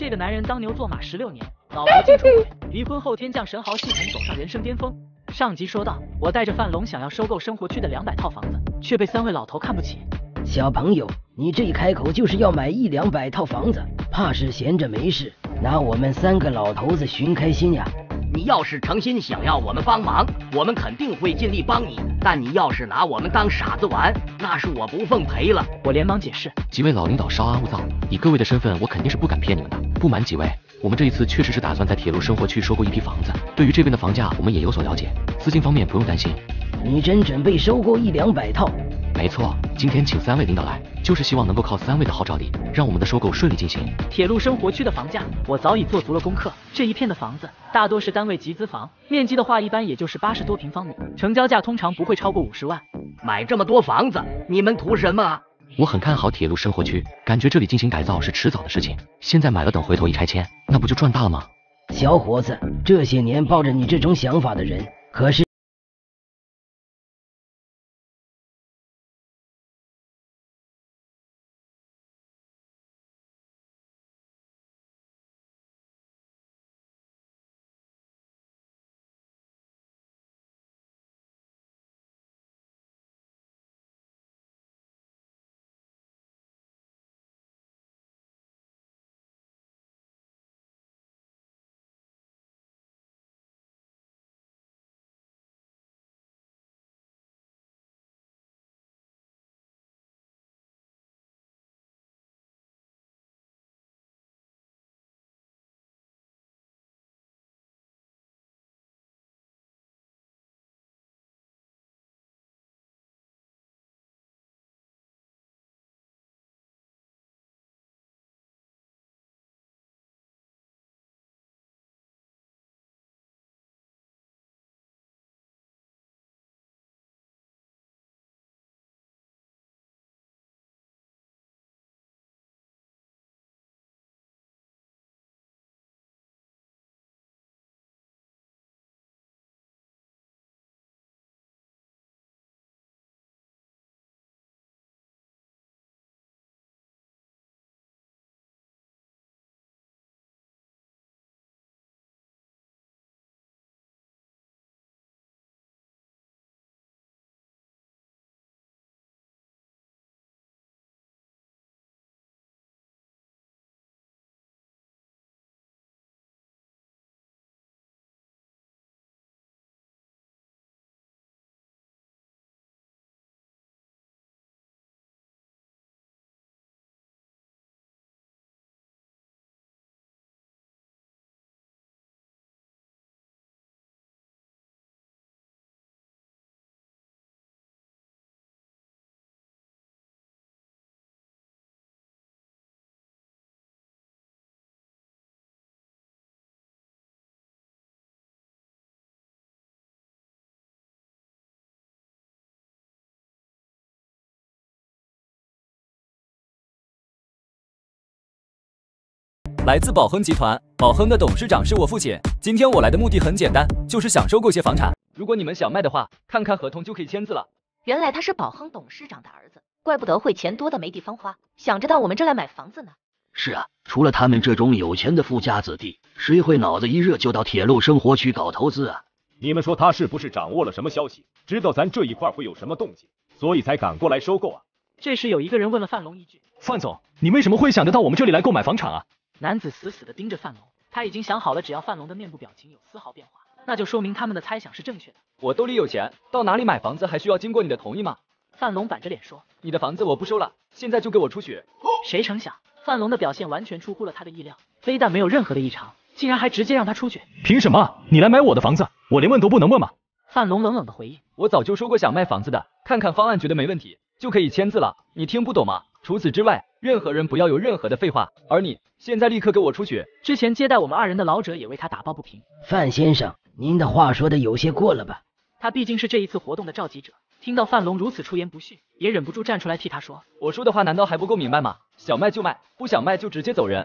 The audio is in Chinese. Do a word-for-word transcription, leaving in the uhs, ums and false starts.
这个男人当牛做马十六年，老婆进出轨，离婚后天降神豪系统走上人生巅峰。上集说到，我带着范龙想要收购生活区的两百套房子，却被三位老头看不起。 小朋友，你这一开口就是要买一两百套房子，怕是闲着没事，拿我们三个老头子寻开心呀。 你要是诚心想要我们帮忙，我们肯定会尽力帮你。但你要是拿我们当傻子玩，那是我不奉陪了。 我连忙解释， 几位老领导稍安勿躁，以各位的身份，我肯定是不敢骗你们的。不瞒几位，我们这一次确实是打算在铁路生活区收购一批房子，对于这边的房价我们也有所了解，资金方面不用担心。 你真准备收购一两百套？ 没错，今天请三位领导来，就是希望能够靠三位的号召力，让我们的收购顺利进行。 铁路生活区的房价，我早已做足了功课。这一片的房子大多是单位集资房，面积的话一般也就是八十多平方米，成交价通常不会超过五十万。 买这么多房子，你们图什么？ 我很看好铁路生活区，感觉这里进行改造是迟早的事情。现在买了，等回头一拆迁，那不就赚大了吗？ 小伙子，这些年抱着你这种想法的人，可是。 来自宝亨集团，宝亨的董事长是我父亲。今天我来的目的很简单，就是想收购些房产。如果你们想卖的话，看看合同就可以签字了。 原来他是宝亨董事长的儿子，怪不得会钱多的没地方花，想着到我们这来买房子呢。 是啊，除了他们这种有钱的富家子弟，谁会脑子一热就到铁路生活区搞投资啊？ 你们说他是不是掌握了什么消息，知道咱这一块会有什么动静，所以才赶过来收购啊？ 这时有一个人问了范龙一句： 范总，你为什么会想得到我们这里来购买房产啊？ 男子死死地盯着范龙，他已经想好了，只要范龙的面部表情有丝毫变化，那就说明他们的猜想是正确的。 我兜里有钱，到哪里买房子还需要经过你的同意吗？ 范龙板着脸说： 你的房子我不收了，现在就给我出去。 谁成想，范龙的表现完全出乎了他的意料，非但没有任何的异常，竟然还直接让他出去。 凭什么？你来买我的房子，我连问都不能问吗？ 范龙冷冷的回应： 我早就说过想卖房子的，看看方案觉得没问题，就可以签字了。你听不懂吗？除此之外，任何人不要有任何的废话。而你现在立刻给我出去！ 之前接待我们二人的老者也为他打抱不平。 范先生，您的话说的有些过了吧？ 他毕竟是这一次活动的召集者，听到范龙如此出言不逊，也忍不住站出来替他说： 我说的话难道还不够明白吗？想卖就卖，不想卖就直接走人。